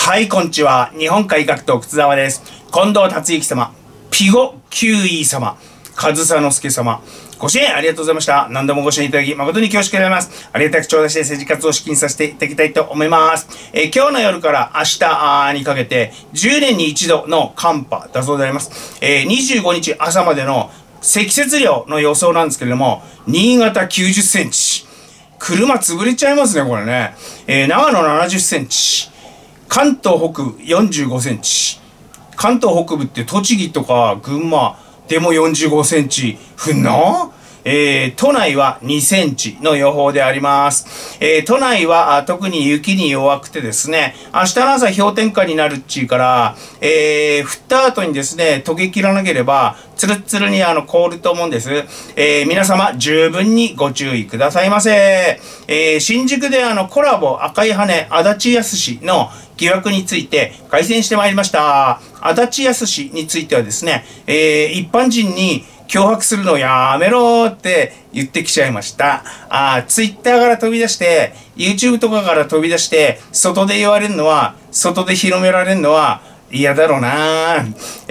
はい、こんにちは。日本改革党靴沢です。近藤達之様、ピゴキュウイ様、上総介様、ご支援ありがとうございました。何度もご支援いただき誠に恐縮でございます。ありがたく頂戴して政治活動を資金させていただきたいと思います。今日の夜から明日にかけて10年に一度の寒波だそうであります。25日朝までの積雪量の予想なんですけれども、新潟90センチ。車潰れちゃいますね、これね。長野70センチ。関東北部45センチ。関東北部って栃木とか群馬でも45センチ降んの？都内は2センチの予報であります。都内は特に雪に弱くてですね、明日の朝氷点下になるっちゅうから、降った後にですね、溶けきらなければ、つるっつるに凍ると思うんです。皆様十分にご注意くださいませ。新宿でコラボ赤い羽足立康の疑惑について改善してまいりました。足立康についてはですね、一般人に脅迫するのをやめろって言ってきちゃいました。ツイッターから飛び出して、YouTube とかから飛び出して、外で言われるのは、外で広められるのは嫌だろうな。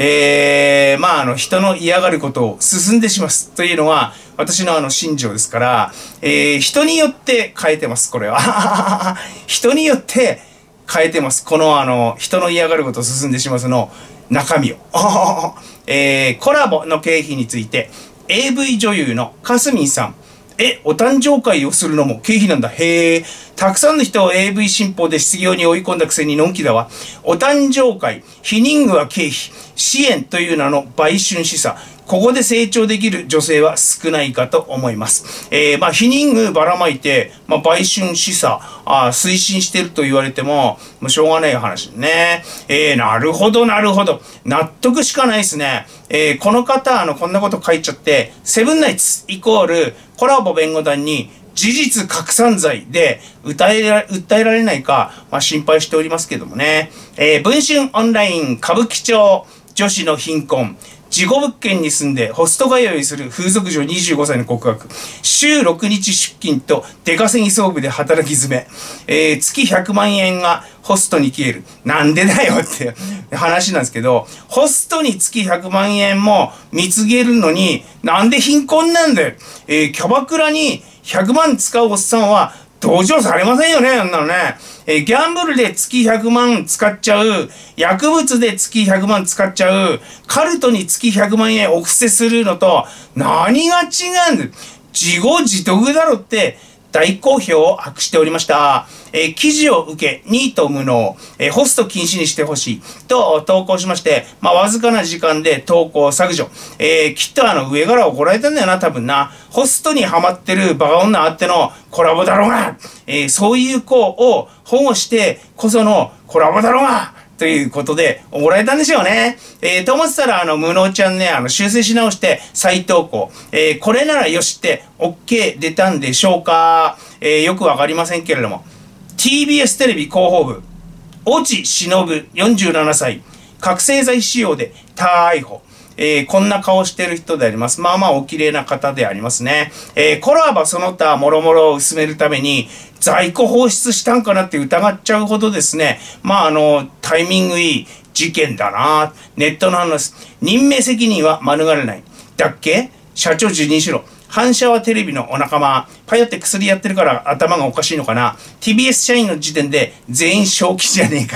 人の嫌がることを進んでしますというのは、私の信条ですから、人によって変えてます、これは。人によって変えてます。この人の嫌がることを進んでしますの中身を。コラボの経費について、AV 女優のかすみんさん。お誕生会をするのも経費なんだ。へえ。たくさんの人を AV 新法で失業に追い込んだくせにのんきだわ。お誕生会、避妊具は経費、支援という名の売春示唆。ここで成長できる女性は少ないかと思います。避妊具ばらまいて、売春示唆、推進してると言われても、しょうがない話ね。なるほど、なるほど。納得しかないですね。この方、こんなこと書いちゃって、セブンナイツイコールコラボ弁護団に事実拡散罪で訴えられないか、心配しておりますけどもね。文春オンライン歌舞伎町女子の貧困。事故物件に住んでホスト通いする風俗嬢25歳の告白。週6日出勤と出稼ぎ総部で働き詰め。月100万円がホストに消える。なんでだよって話なんですけど、ホストに月100万円も貢げるのに、なんで貧困なんだよ。キャバクラに100万使うおっさんは同情されませんよね、あんなのね。ギャンブルで月100万使っちゃう、薬物で月100万使っちゃう、カルトに月100万円お布施するのと、何が違うんだ。自業自得だろって大好評を博しておりました。記事を受け、ニート無能、ホスト禁止にしてほしいと投稿しまして、わずかな時間で投稿削除。きっと上から怒られたんだよな、多分な。ホストにハマってるバカ女あってのコラボだろうが、そういう子を保護してこそのコラボだろうが、ということで、怒られたんでしょうね。と思ってたら、無能ちゃんね、修正し直して、再投稿。これならよしって、OK 出たんでしょうか。よくわかりませんけれども。TBS テレビ広報部、越智忍47歳、覚醒剤使用で逮捕。こんな顔してる人であります。お綺麗な方でありますね。コラボその他もろもろを薄めるために、在庫放出したんかなって疑っちゃうほどですね。タイミングいい事件だな。ネットの話。任命責任は免れない。だっけ？社長辞任しろ。反射はテレビのお仲間。パヨって薬やってるから頭がおかしいのかな。TBS 社員の時点で全員正気じゃねえから。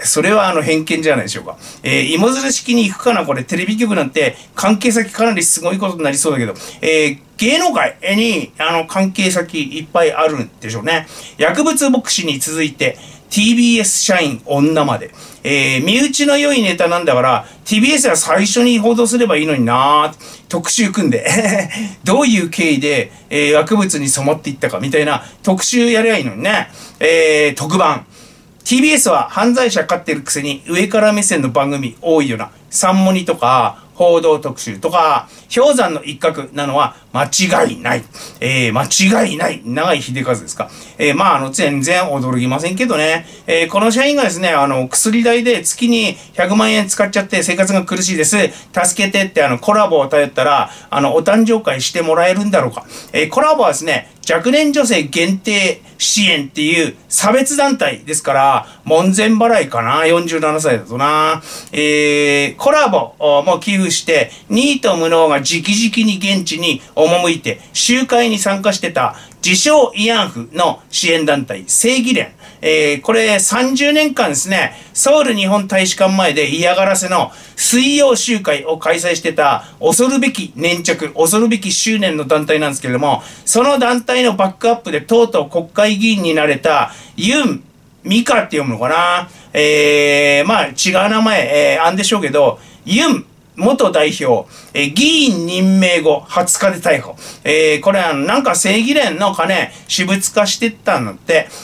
それは偏見じゃないでしょうか。芋づる式に行くかなこれ。テレビ局なんて関係先かなりすごいことになりそうだけど。芸能界に関係先いっぱいあるんでしょうね。薬物牧師に続いて TBS 社員女まで。身内の良いネタなんだから TBS は最初に報道すればいいのにな。特集組んでどういう経緯で、薬物に染まっていったかみたいな特集やりゃいいのにね。特番。TBS は犯罪者飼ってるくせに上から目線の番組多いよな。サンモニとか報道特集とか氷山の一角なのは間違いない。間違いない。長井秀和ですか。全然驚きませんけどね。この社員がですね、薬代で月に100万円使っちゃって生活が苦しいです。助けてってコラボを頼ったら、お誕生会してもらえるんだろうか。コラボはですね、若年女性限定支援っていう差別団体ですから、門前払いかな ?47 歳だとな。コラボも寄付して、ニート無能が直々に現地に赴いて、集会に参加してた自称慰安婦の支援団体、正義連。これ30年間ですね、ソウル日本大使館前で嫌がらせの水曜集会を開催してた恐るべき粘着、恐るべき執念の団体なんですけれども、その団体のバックアップでとうとう国会議員になれたユン・ミカって読むのかな、違う名前、あんでしょうけど、ユン元代表、議員任命後20日で逮捕。これなんか正義連の金、私物化してったんだって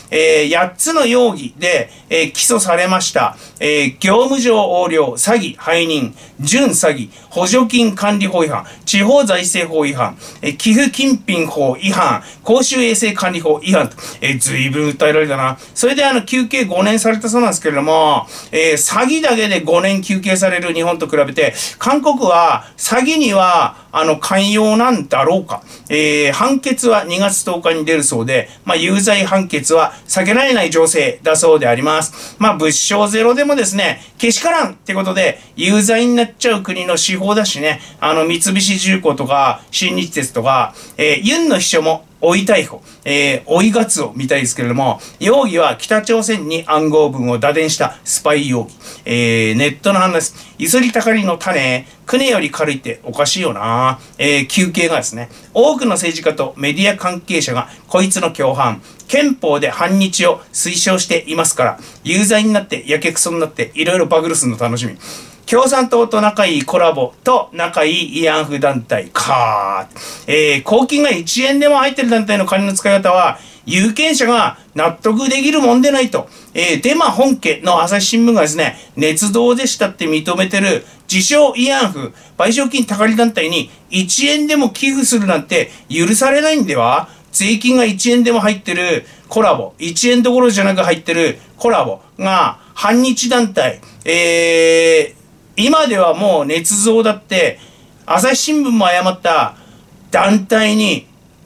、8つの容疑で、起訴されました。業務上横領、詐欺、背任、準詐欺、補助金管理法違反、地方財政法違反、寄付金品法違反、公衆衛生管理法違反と、随分訴えられたな。それで求刑5年されたそうなんですけれども、詐欺だけで5年求刑される日本と比べて、韓国は詐欺には寛容なんだろうか。判決は2月10日に出るそうで、有罪判決は避けられない情勢だそうであります。物証ゼロでもですね、けしからんってことで有罪になっちゃう国の司法だしね、三菱重工とか新日鉄とか、ユンの秘書も追い逮捕、追いガツオみたいですけれども、容疑は北朝鮮に暗号文を打電したスパイ容疑。ネットの話です。ゆすりたかりの種、くねより軽いっておかしいよな。求刑がですね、多くの政治家とメディア関係者がこいつの共犯、憲法で反日を推奨していますから、有罪になってやけくそになっていろいろバグルするの楽しみ。共産党と仲いいコラボと仲いい慰安婦団体か。公金が1円でも入ってる団体の金の使い方は、有権者が納得できるもんでないと。デマ本家の朝日新聞がですね、捏造でしたって認めてる自称慰安婦、賠償金たかり団体に1円でも寄付するなんて許されないんでは？税金が1円でも入ってるコラボ、1円どころじゃなく入ってるコラボが反日団体、今ではもう捏造だって、朝日新聞も誤った団体に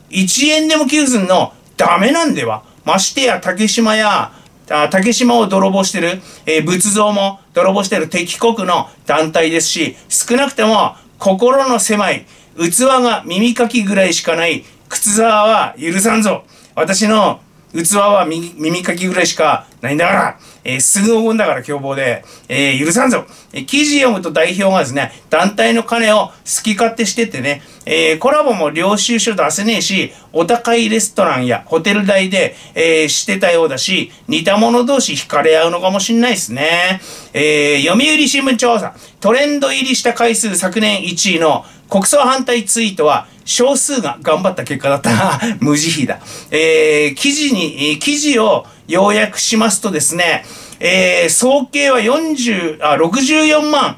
1円でも寄付するのダメなんでは。ましてや竹島を泥棒してる、仏像も泥棒してる敵国の団体ですし、少なくても心の狭い、器が耳かきぐらいしかない靴沢は許さんぞ。私の器は耳かきぐらいしかないんだから、すぐおごんだから凶暴で、許さんぞ。記事読むと代表がですね、団体の金を好き勝手してってね、コラボも領収書出せねえし、お高いレストランやホテル代で、してたようだし、似た者同士惹かれ合うのかもしんないですね。読売新聞調査、トレンド入りした回数昨年1位の国葬反対ツイートは、少数が頑張った結果だった。無慈悲だ。記事を要約しますとですね、総計は64万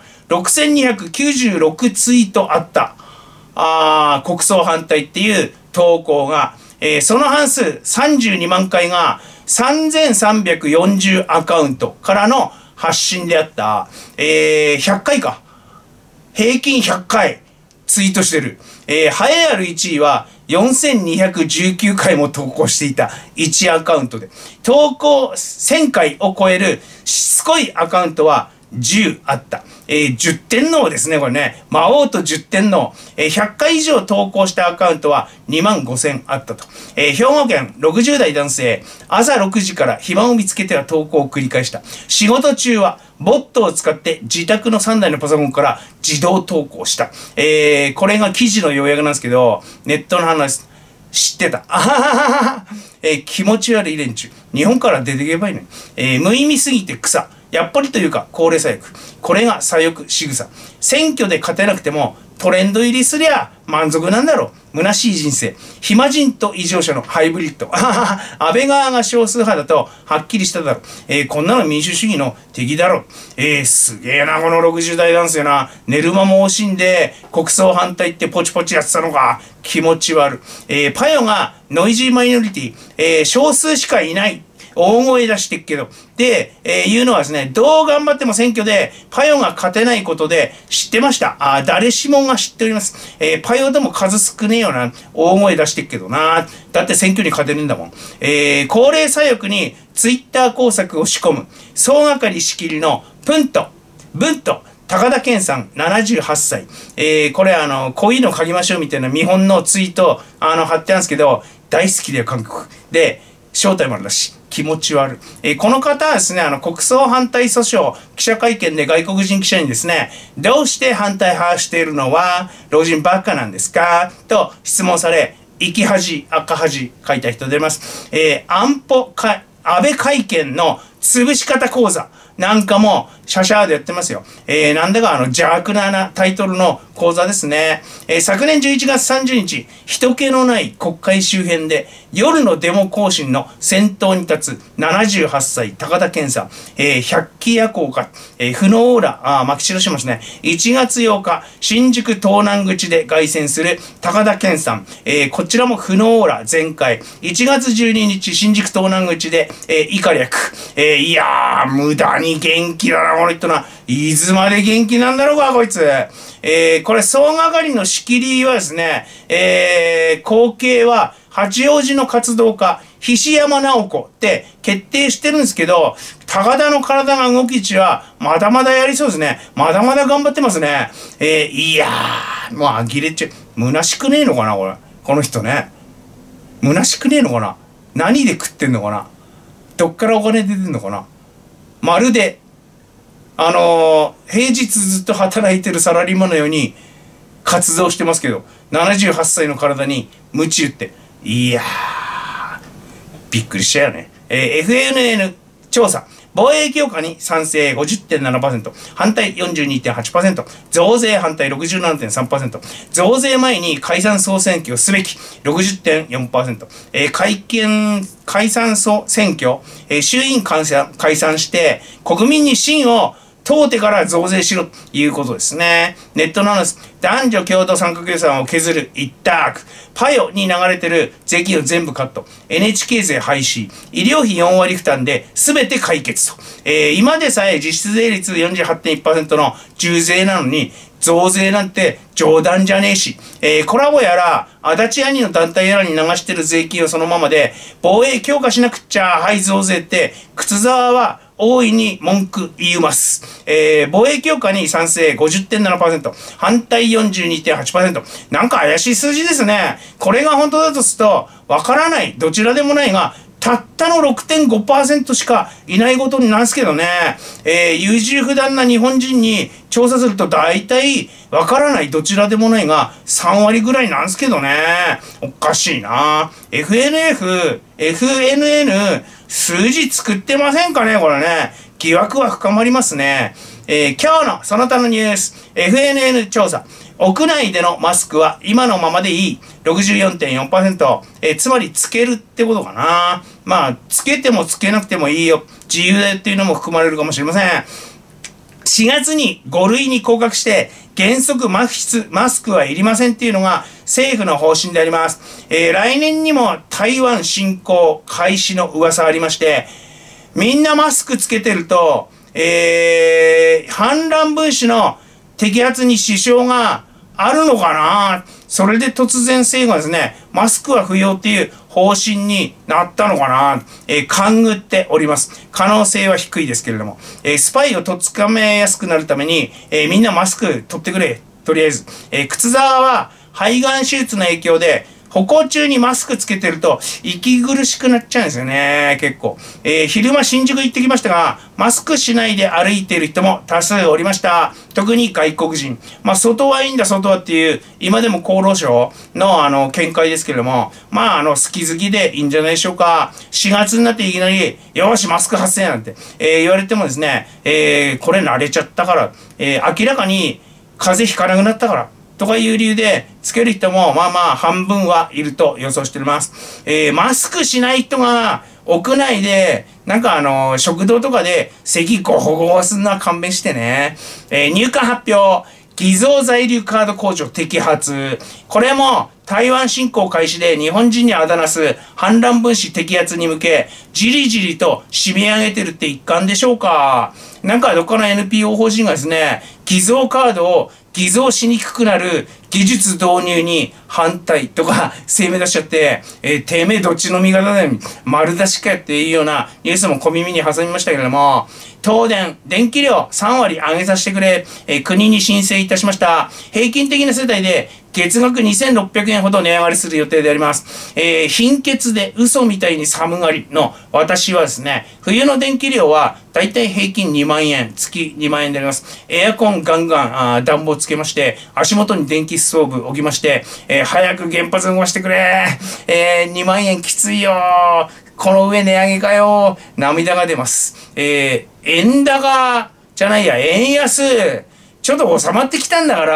6296ツイートあった。国葬反対っていう投稿が、その半数32万回が3340アカウントからの発信であった。100回か。平均100回ツイートしてる。栄えある1位は4219回も投稿していた1アカウントで、投稿1000回を超えるしつこいアカウントは10あった。10天皇ですね、これね。魔王と10天皇。100回以上投稿したアカウントは2万5000あったと。兵庫県60代男性。朝6時から暇を見つけては投稿を繰り返した。仕事中はボットを使って自宅の3台のパソコンから自動投稿した。これが記事の要約なんですけど、ネットの話です。知ってた。気持ち悪い連中。 日本から出ていけばいいのに。無意味すぎて草。やっぱりというか、高齢左翼。これが左翼仕草。選挙で勝てなくても、トレンド入りすりゃ満足なんだろう。虚しい人生。暇人と異常者のハイブリッド。安倍側が少数派だと、はっきりしただろう。こんなの民主主義の敵だろう。すげえな、この60代男性な。寝る間も惜しんで、国葬反対ってポチポチやってたのか。気持ち悪い。パヨがノイジーマイノリティ。少数しかいない。大声出してっけど。で、いうのはですね、どう頑張っても選挙でパヨが勝てないことで知ってました。誰しもが知っております。パヨでも数少ねえよな。大声出してっけどな。だって選挙に勝てるんだもん。高齢左翼にツイッター工作を仕込む。総がかり仕切りのブント。高田健さん、78歳。これこういうの書きましょうみたいな見本のツイート、貼ってあるんですけど、大好きだよ、韓国。で、正体もあるだし。気持ち悪い。この方はですね、国葬反対訴訟、記者会見で外国人記者にですね、どうして反対派しているのは、老人ばっかなんですかと質問され、生き恥、赤恥、書いた人出ます。安倍会見の潰し方講座なんかも、シャシャーでやってますよ。なんだか邪悪なタイトルの講座ですね。昨年11月30日、人気のない国会周辺で、夜のデモ行進の先頭に立つ78歳高田健さん、百鬼夜行か、不能オーラ、巻き散らしますね。1月8日、新宿東南口で凱旋する高田健さん、こちらも不能オーラ全開。1月12日、新宿東南口で、以下略。いやー、無駄に元気だな、この人な。いつまで元気なんだろうか、こいつ。これ、総がかりの仕切りはですね、後継は、八王子の活動家、菱山直子って決定してるんですけど、高田の体が動き値は、まだまだやりそうですね。まだまだ頑張ってますね。いやー、もう呆れちゃう。虚しくねえのかな、これ。この人ね。虚しくねえのかな。何で食ってんのかな。どっからお金出てんのかな。まるで、平日ずっと働いてるサラリーマンのように活動してますけど、78歳の体に鞭打って、いやー、びっくりしたよね。FNN 調査。防衛強化に賛成 50.7%、反対 42.8%、増税反対 67.3%、増税前に解散総選挙すべき 60.4%、解散総選挙、衆院解散して、国民に信を問うてから増税しろということですね。ネットのアナウンス。男女共同参画予算を削る一択。パヨに流れてる税金を全部カット。NHK 税廃止。医療費4割負担で全て解決と。今でさえ実質税率 48.1% の重税なのに、増税なんて冗談じゃねえし、コラボやら、足立兄の団体やらに流してる税金をそのままで、防衛強化しなくっちゃ、はい増税って、靴沢は大いに文句言います。防衛強化に賛成 50.7%、反対 42.8%。なんか怪しい数字ですね。これが本当だとすると、わからない、どちらでもないが、たったの 6.5% しかいないことになるんですけどね。優柔不断な日本人に調査すると大体わからないどちらでもないが3割ぐらいなんですけどね。おかしいな。FNN 数字作ってませんかねこれね。疑惑は深まりますね。今日のその他のニュース。FNN 調査。屋内でのマスクは今のままでいい。64.4%。つまりつけるってことかな。まあ、つけてもつけなくてもいいよ。自由だよっていうのも含まれるかもしれません。4月に5類に降格して、原則マスクはいりませんっていうのが政府の方針であります。来年にも台湾侵攻開始の噂ありまして、みんなマスクつけてると、反乱分子の摘発に支障があるのかな。それで突然政府がですね、マスクは不要っていう方針になったのかな。勘ぐっております。可能性は低いですけれども。スパイをとっつかめやすくなるために、みんなマスク取ってくれ。とりあえず。靴沢は肺がん手術の影響で、 歩行中にマスクつけてると、息苦しくなっちゃうんですよね、結構。昼間新宿行ってきましたが、マスクしないで歩いている人も多数おりました。特に外国人。まあ、外はいいんだ、外はっていう、今でも厚労省の見解ですけれども、まあ、好き好きでいいんじゃないでしょうか。4月になっていきなり、よし、マスク発生なんて、言われてもですね、これ慣れちゃったから、明らかに風邪ひかなくなったから、とかいう理由で、つける人も、まあまあ、半分はいると予想しております。マスクしない人が、屋内で、なんか食堂とかで、咳ゴホゴホすんのは勘弁してね。入管発表。偽造在留カード工場摘発。これも台湾侵攻開始で日本人にあだなす反乱分子摘発に向け、じりじりと締め上げてるって一環でしょうか。なんかどっかの NPO 法人がですね、偽造カードを偽造しにくくなる技術導入に反対とか声明出しちゃって、てめえどっちの味方だよ、丸出しかよっていうようなニュースも小耳に挟みましたけれども、東電、電気量3割上げさせてくれ、国に申請いたしました。平均的な世帯で月額2600円ほど値上がりする予定であります。貧血で嘘みたいに寒がりの私はですね、冬の電気量はだいたい平均2万円、月2万円であります。エアコンガンガン暖房つけまして、足元に電気ストーブ置きまして、早く原発動かしてくれ。2万円きついよ。この上値上げかよ。涙が出ます。円高じゃないや、円安。ちょっと収まってきたんだから、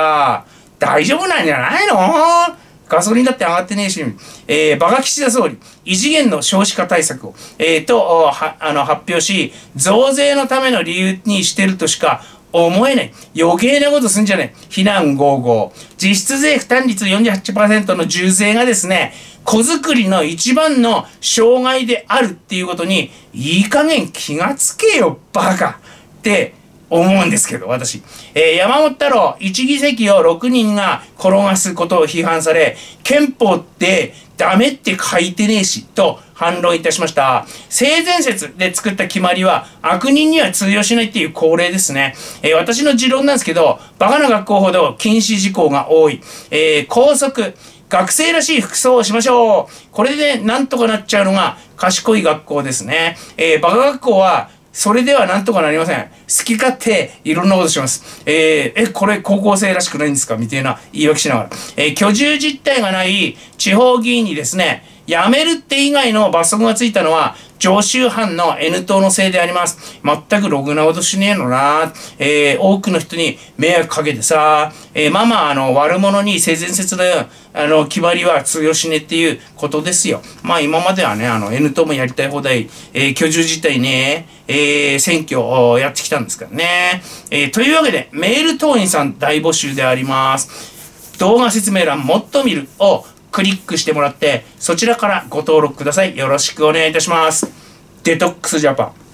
大丈夫なんじゃないの？ガソリンだって上がってねえし、バカ岸田総理、異次元の少子化対策を、発表し、増税のための理由にしてるとしか思えない。余計なことすんじゃねえ。非難合々。実質税負担率 48% の重税がですね、子作りの一番の障害であるっていうことに、いい加減気がつけよ、バカって思うんですけど、私。山本太郎、1議席を6人が転がすことを批判され、憲法ってダメって書いてねえし、と反論いたしました。性善説で作った決まりは悪人には通用しないっていう恒例ですね。私の持論なんですけど、バカな学校ほど禁止事項が多い。校則。学生らしい服装をしましょう。これでなんとかなっちゃうのが賢い学校ですね。バカ学校はそれではなんとかなりません。好き勝手いろんなことします。これ高校生らしくないんですかみたいな言い訳しながら。居住実態がない地方議員にですね、辞めるって以外の罰則がついたのは常習犯の N 党のせいであります。全くろくなことしねえのな。多くの人に迷惑かけてさ、悪者に性善説の決まりは通用しねえっていうことですよ。まあ今まではね、N 党もやりたい放題、居住実態ね、選挙をやってきたんですからね。というわけで、メール党員さん大募集であります。動画説明欄もっと見るをクリックしてもらって、そちらからご登録ください。よろしくお願いいたします。デトックスジャパン。